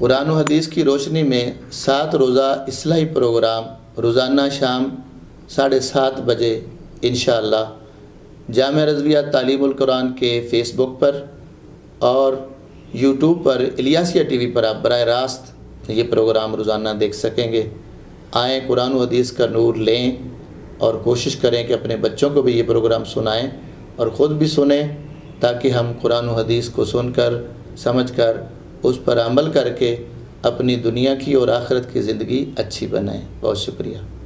कुरान व हदीस की रोशनी में 7 रोज़ा इस्लाही प्रोग्राम रोज़ाना शाम 7:30 बजे इंशाअल्लाह जामिया रज़विया तालीमुल कुरान के फ़ेसबुक पर और यूट्यूब पर इलियासिया टीवी पर आप बराह रास्त ये प्रोग्राम रोज़ाना देख सकेंगे। आएँ, कुरान व हदीस का नूर लें और कोशिश करें कि अपने बच्चों को भी ये प्रोग्राम सुनाएं और ख़ुद भी सुने, ताकि हम कुरान व हदीस को सुनकर समझकर उस पर अमल करके अपनी दुनिया की और आखिरत की ज़िंदगी अच्छी बनाएं। बहुत शुक्रिया।